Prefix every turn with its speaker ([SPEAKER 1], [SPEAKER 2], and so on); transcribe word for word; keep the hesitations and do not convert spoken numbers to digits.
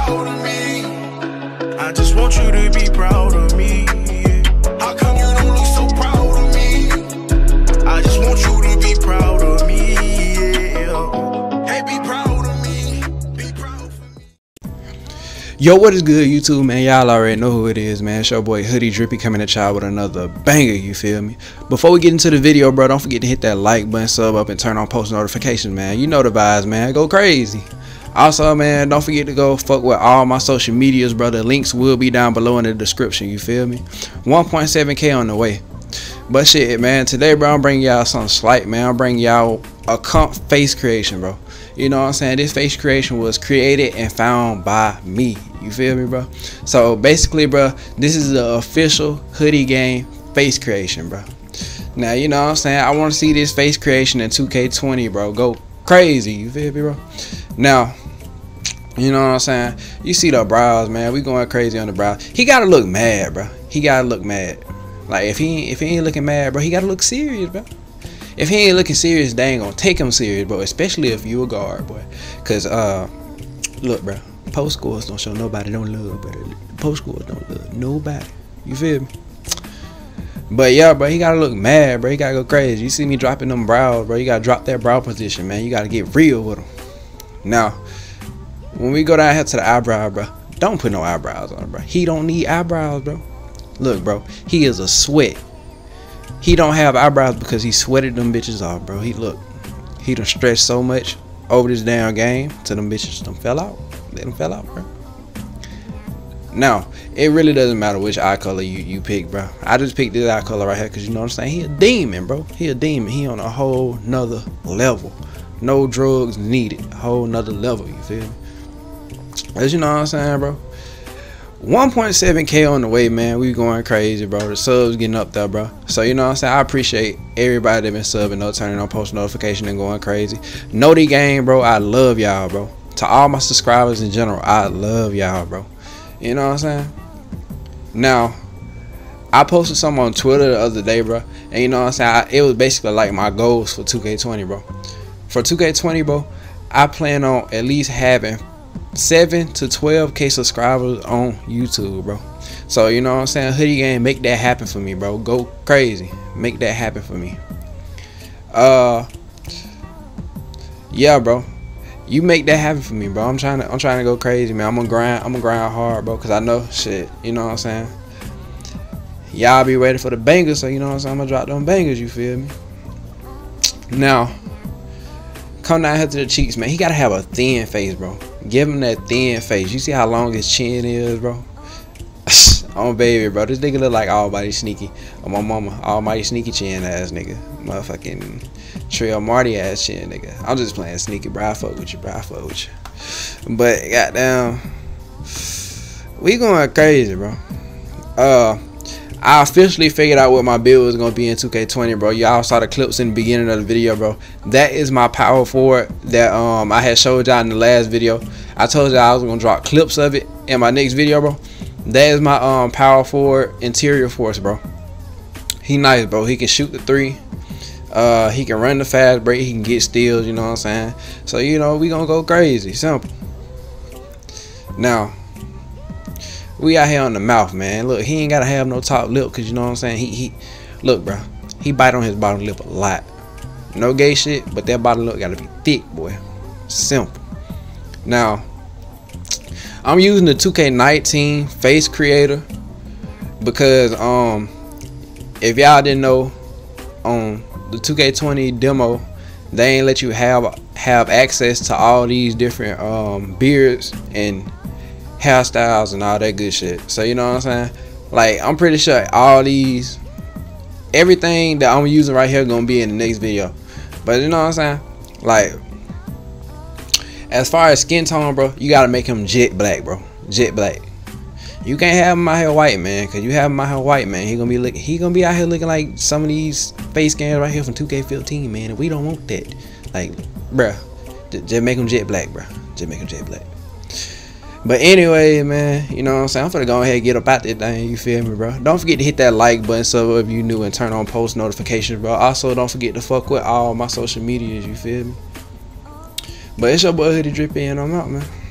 [SPEAKER 1] proud of me. I just want you to be proud of me. How come you don't look so proud of me? I just want you to be proud of me. Yeah. Hey, be proud of me. Be proud for me.
[SPEAKER 2] Yo, what is good, YouTube, man? Y'all already know who it is, man. It's your boy Hoodie Drippy coming at y'all with another banger, you feel me? Before we get into the video, bro, don't forget to hit that like button, sub up, and turn on post notifications, man. You know the vibes, man. Go crazy. Also, man, don't forget to go fuck with all my social medias, bro. The links will be down below in the description, you feel me? one point seven K on the way. But shit, man, today, bro, I'm bringing y'all something slight, man. I'm bringing y'all a comp face creation, bro. You know what I'm saying? This face creation was created and found by me. You feel me, bro? So basically, bro, this is the official Hoodie Gang face creation, bro. Now, you know what I'm saying? I want to see this face creation in two K twenty, bro. Go crazy. You feel me, bro? Now, you know what I'm saying? You see the brows, man. We going crazy on the brows. He gotta look mad, bro. He gotta look mad. Like if he if he ain't looking mad, bro, he gotta look serious, bro. If he ain't looking serious, they ain't gonna take him serious, bro. Especially if you a guard, boy. Cause uh, look, bro. Post scores don't show nobody don't love, but post scores don't love nobody. You feel me? But yeah, bro, he gotta look mad, bro. He gotta go crazy. You see me dropping them brows, bro. You gotta drop that brow position, man. You gotta get real with him. Now, when we go down here to the eyebrow, bro, don't put no eyebrows on, bro. He don't need eyebrows, bro. Look, bro, he is a sweat. He don't have eyebrows because he sweated them bitches off, bro. He look, he done stretched so much over this damn game till them bitches done fell out. They done fell out, bro. Now, it really doesn't matter which eye color you, you pick, bro. I just picked this eye color right here because you know what I'm saying? He a demon, bro. He a demon. He on a whole nother level. No drugs needed. A whole nother level, you feel me? As you know what I'm saying, bro? one point seven K on the way, man. We going crazy, bro. The subs getting up there, bro. So you know what I'm saying? I appreciate everybody that been subbing, no turning on post notification and going crazy. Know the game, bro. I love y'all, bro. To all my subscribers in general, I love y'all, bro. You know what I'm saying? Now, I posted something on Twitter the other day, bro. And you know what I'm saying? I, it was basically like my goals for two K twenty, bro. For two K twenty, bro, I plan on at least having seven to twelve K subscribers on YouTube, bro. So you know what I'm saying? Hoodie Gang, make that happen for me, bro. Go crazy. Make that happen for me. Uh, yeah, bro. You make that happen for me, bro. I'm trying to I'm trying to go crazy, man. I'm gonna grind I'm gonna grind hard, bro, cause I know shit, you know what I'm saying? Y'all be ready for the bangers, so you know what I'm saying? I'm gonna drop them bangers, you feel me? Now, come down here to the cheeks, man. He gotta have a thin face, bro. Give him that thin face. You see how long his chin is, bro? Oh baby, bro. This nigga look like Almighty Sneaky. Oh my mama, Almighty Sneaky chin ass nigga. Motherfucking Trail Marty ass chin nigga. I'm just playing sneaky, bro. I fuck with you, bro. I fuck with you. But goddamn, we going crazy, bro. Uh, I officially figured out what my build was gonna be in two K twenty, bro. Y'all saw the clips in the beginning of the video, bro. That is my power forward that um I had showed y'all in the last video. I told y'all I was gonna drop clips of it in my next video, bro. That is my um power forward interior force, bro. He nice, bro. He can shoot the three. Uh, he can run the fast break. He can get steals. You know what I'm saying? So you know we gonna go crazy. Simple. Now, we out here on the mouth, man. Look, he ain't gotta have no top lip, cause you know what I'm saying. He he, look, bro. He bite on his bottom lip a lot. No gay shit, but that bottom lip gotta be thick, boy. Simple. Now, I'm using the two K nineteen face creator because um, if y'all didn't know, on the two K twenty demo, they ain't let you have have access to all these different um beards and hairstyles and all that good shit. So you know what I'm saying? Like, I'm pretty sure all these, everything that I'm using right here gonna be in the next video. But you know what I'm saying? Like, as far as skin tone, bro, you gotta make him jet black, bro. Jet black. You can't have him out here white, man, cause you have him out here white, man. He gonna be look, he gonna be out here looking like some of these face scans right here from two K fifteen, man. And we don't want that. Like, bruh, just make him jet black, bruh. Just make him jet black. But anyway, man, you know what I'm saying? I'm finna go ahead and get up out that thing, you feel me, bro? Don't forget to hit that like button so if you new and turn on post notifications, bro. Also, don't forget to fuck with all my social medias, you feel me? But it's your boy Hoodie Drippy and I'm out, man.